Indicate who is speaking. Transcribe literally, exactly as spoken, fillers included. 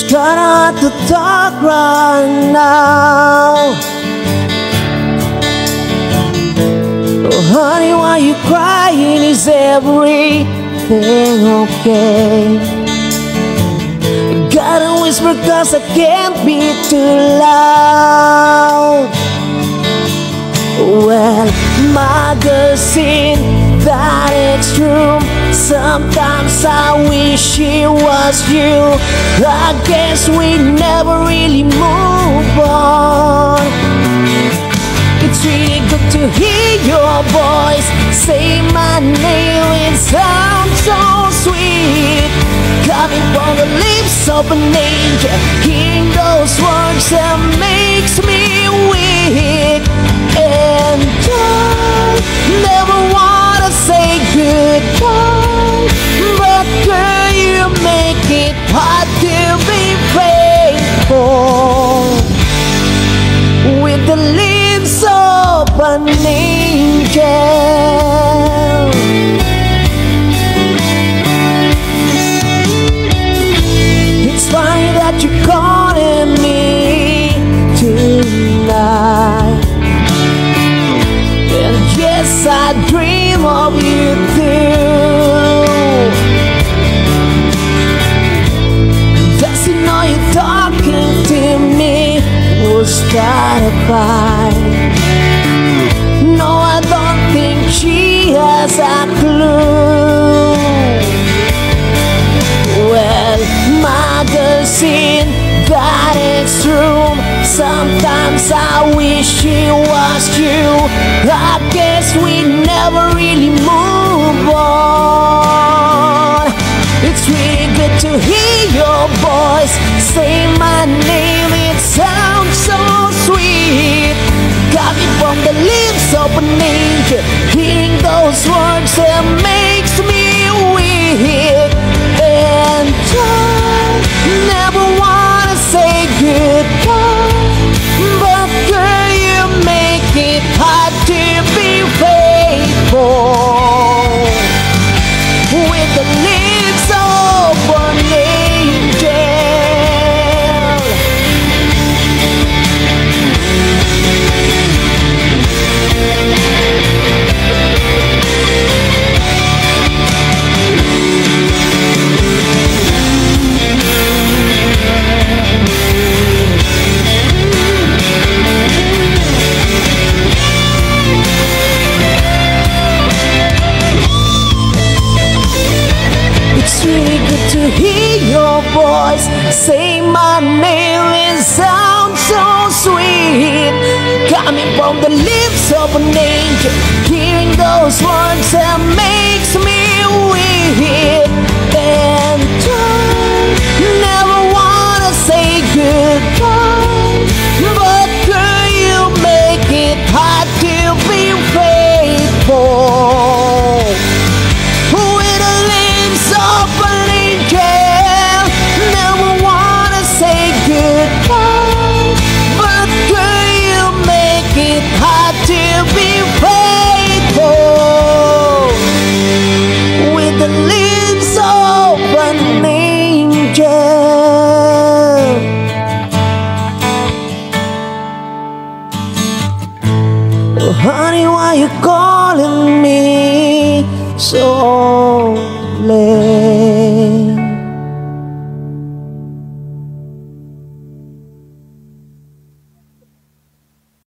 Speaker 1: Try not to talk right now. Oh honey, why you crying? Is everything okay? Gotta whisper cause I can't be too loud. Well, my girl's in that extreme. Sometimes I wish it was you. I guess we never really move on. It's really good to hear your voice say my name. It sounds so sweet, coming from the lips of an angel. Hearing those words that makes me weak. And I never wanna say goodbye, but girl, you make it hard to be faithful with the lips of an angel. It's funny that you're calling me tonight, and yes, I dream of you too. Does he know you're talking to me? Was that a fight? No, I don't think she has a clue. Well, my girl's in that extreme. Sometimes I wish it was you. I guess we never really move on. It's really good to hear your voice say my name. It sounds so sweet, coming from the lips of an angel. Hearing those words that makes me weak. And I never wanna say goodbye, but girl, you make it hard to be faithful with the lips of an angel. It's really good to hear your voice say my name. It sounds so sweet, coming from the lips of an angel. Hearing those words that makes me weak. And I never wanna say goodbye, but girl, you make it hard to be faithful with the lips of an angel. Never wanna say goodbye, but girl, you make it hard to be faithful with the lips of an angel. Oh honey, why you calling me so